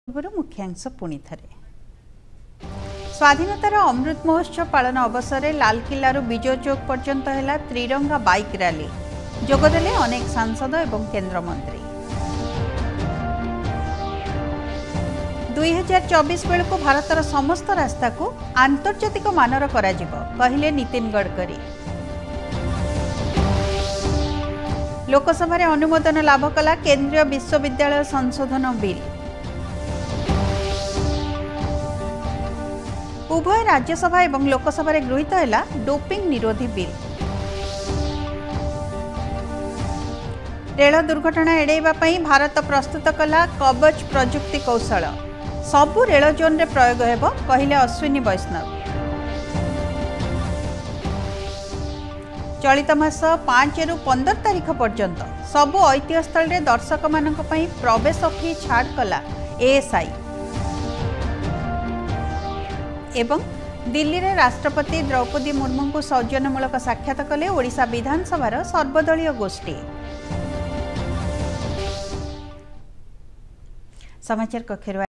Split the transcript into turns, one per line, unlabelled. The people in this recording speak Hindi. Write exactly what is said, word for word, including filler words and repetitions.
मुख्यांश पुणी थरे स्वाधीनतार अमृत महोत्सव पालन अवसर में लालकिल्लार विजय चौक पर्यंत है त्रिरंगा बाइक रैली जोगदेले अनेक सांसद एवं केन्द्रमंत्री। दुई हजार चौबीस बेलू भारतर समस्त रास्ता को आंतर्जातिक मानर कहले नितिन गडकरी। लोकसभा अनुमोदन लाभ कला केंद्रीय विश्वविद्यालय संशोधन बिल। उभय राज्यसभा एवं लोकसभा गृहीत है डोपिंग निरोधी बिल। रेल दुर्घटना एड़ाइबा पई भारत प्रस्तुत कला कवच प्रजुक्ति कौशल सबु रेल जोन रे प्रयोग हेबो कहिले अश्विनी वैष्णव। चलित मास पांच रु पंदर तारीख पर्यंत सबु ऐतिह्य स्थल रे दर्शक मानक पई प्रवेश फी छाड़ कला एएसआई। एवं दिल्ली रे राष्ट्रपति द्रौपदी मुर्मू को सौजन्यमूलक साक्षात कले ओडिशा विधानसभा सर्वदलीय गोष्ठी। समाचार कक्ष।